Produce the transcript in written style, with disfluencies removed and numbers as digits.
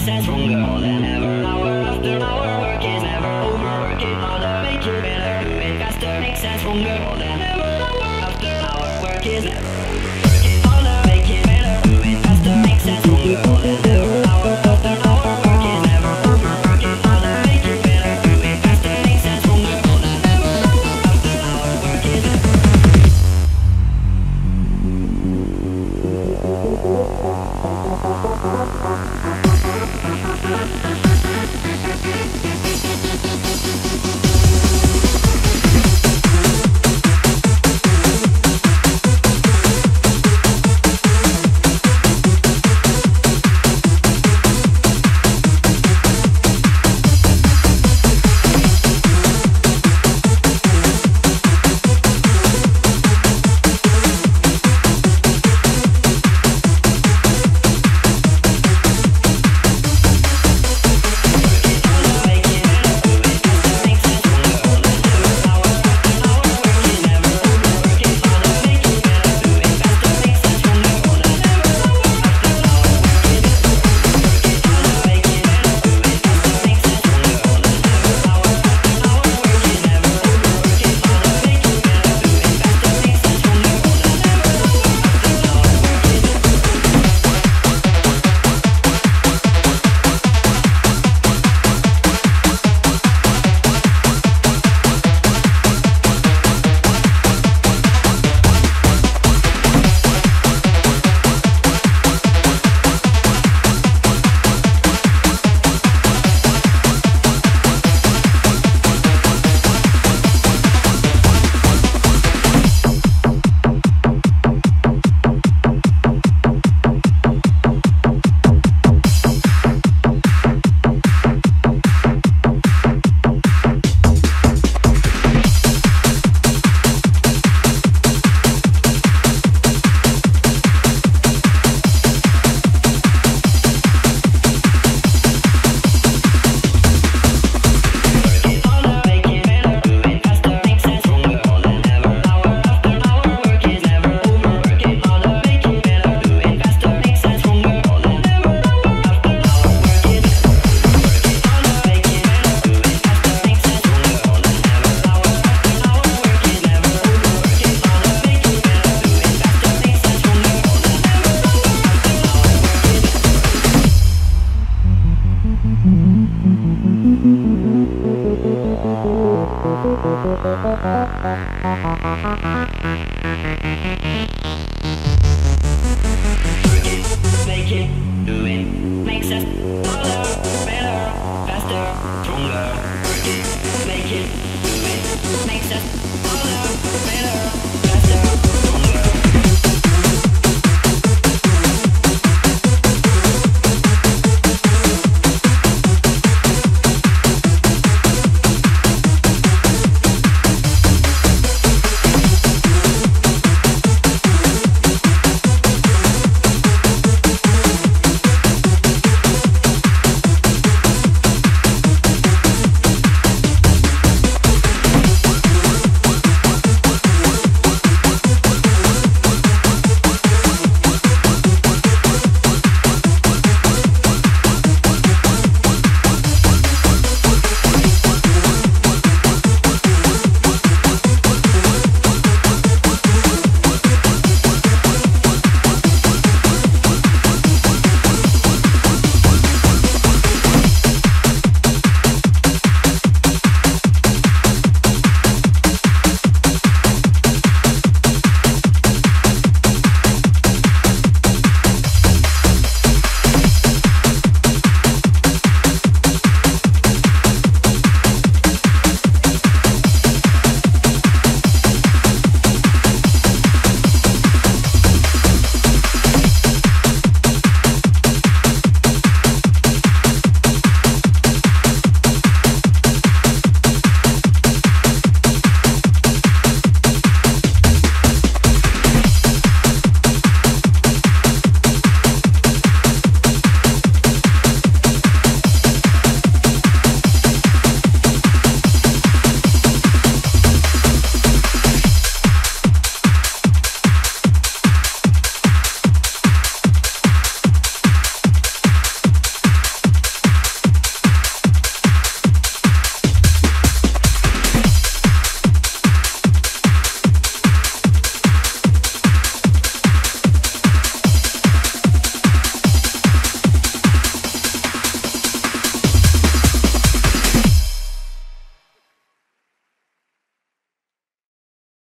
sense stronger than ever. Hour after hour, work is never over. Work it harder, make it better, do it faster, make sense stronger than ever. Hour after hour, work is never. Work it harder, make it better, do it faster, make sense stronger than ever. Hour after hour, work is never over. Work it harder, make it better, do it faster, make sense stronger than ever. Hour after hour, work is never.